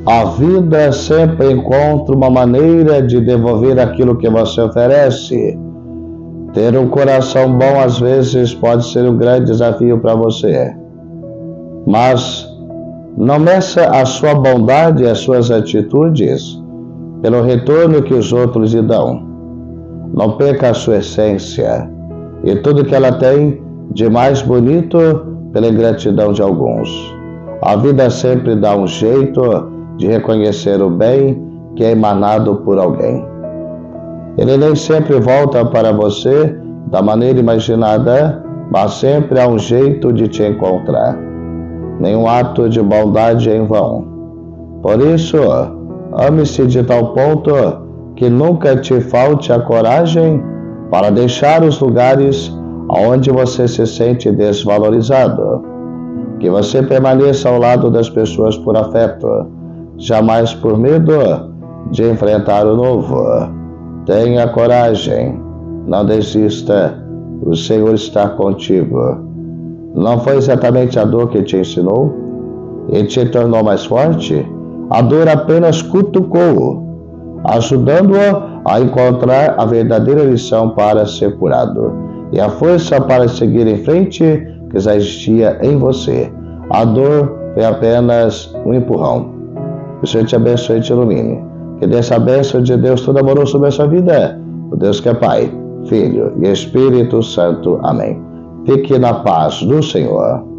A vida sempre encontra uma maneira de devolver aquilo que você oferece. Ter um coração bom às vezes pode ser um grande desafio para você. Mas não meça a sua bondade e as suas atitudes pelo retorno que os outros lhe dão. Não perca a sua essência e tudo que ela tem de mais bonito pela ingratidão de alguns. A vida sempre dá um jeito de reconhecer o bem que é emanado por alguém. Ele nem sempre volta para você da maneira imaginada, mas sempre há um jeito de te encontrar. Nenhum ato de bondade é em vão. Por isso, ame-se de tal ponto que nunca te falte a coragem para deixar os lugares onde você se sente desvalorizado. Que você permaneça ao lado das pessoas por afeto, jamais por medo de enfrentar o novo. Tenha coragem, não desista, o Senhor está contigo. Não foi exatamente a dor que te ensinou e te tornou mais forte? A dor apenas cutucou, ajudando-o a encontrar a verdadeira lição para ser curado e a força para seguir em frente que já existia em você. A dor foi apenas um empurrão. Que o Senhor te abençoe e te ilumine. Que dessa bênção de Deus todo amoroso sobre a sua vida, o Deus que é Pai, Filho e Espírito Santo. Amém. Fique na paz do Senhor.